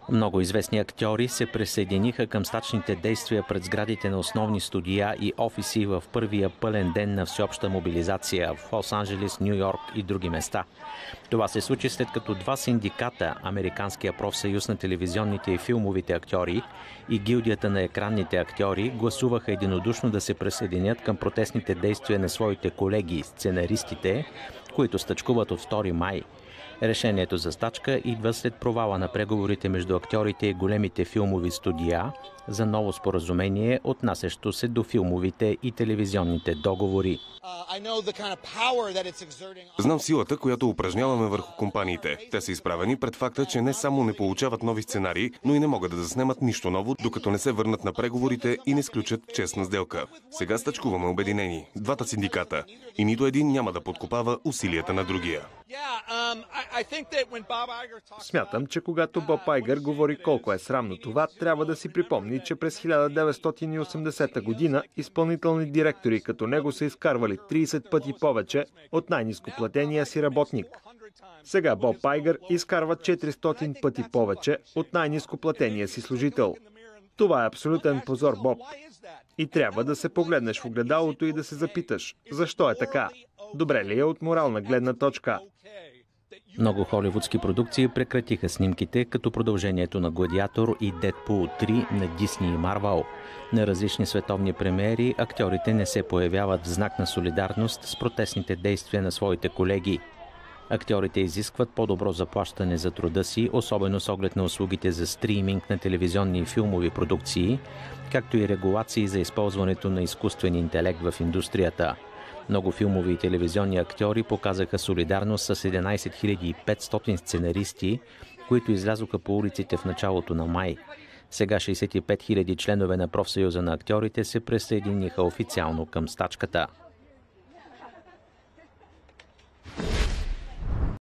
Много известни актьори се присъединиха към стачните действия пред сградите на основни студия и офиси в първия пълен ден на всеобща мобилизация в Лос-Анджелес, Ню-Йорк и други места. Това се случи след като два синдиката, Американския профсъюз на телевизионните и филмовите актьори и Гилдията на екранните актьори, гласуваха единодушно да се присъединят към протестните действия на своите колеги, сценаристите, които стачкуват от 2 май. Решението за стачка идва след провала на преговорите между актьорите и големите филмови студия за ново споразумение, отнасящо се до филмовите и телевизионните договори. Знам силата, която упражняваме върху компаниите. Те са изправени пред факта, че не само не получават нови сценарии, но и не могат да заснемат нищо ново, докато не се върнат на преговорите и не сключат честна сделка. Сега стачкуваме обединени, двата синдиката, и нито един няма да подкопава усилията на другия. Смятам, че когато Боб Айгър говори колко е срамно това, трябва да си припомни, че през 1980 година изпълнителни директори като него са изкарвали 30 пъти повече от най-ниско платения си работник. Сега Боб Айгър изкарва 400 пъти повече от най-ниско платения си служител. Това е абсолютен позор, Боб. И трябва да се погледнеш в огледалото и да се запиташ, защо е така? Добре ли е от морална гледна точка? Много холивудски продукции прекратиха снимките, като продължението на Гладиатор и Дедпул 3 на Дисни и Марвел. На различни световни премиери актьорите не се появяват в знак на солидарност с протестните действия на своите колеги. Актьорите изискват по-добро заплащане за труда си, особено с оглед на услугите за стриминг на телевизионни и филмови продукции, както и регулации за използването на изкуствен интелект в индустрията. Много филмови и телевизионни актьори показаха солидарност с 11 500 сценаристи, които излязоха по улиците в началото на май. Сега 65 000 членове на профсъюза на актьорите се присъединиха официално към стачката.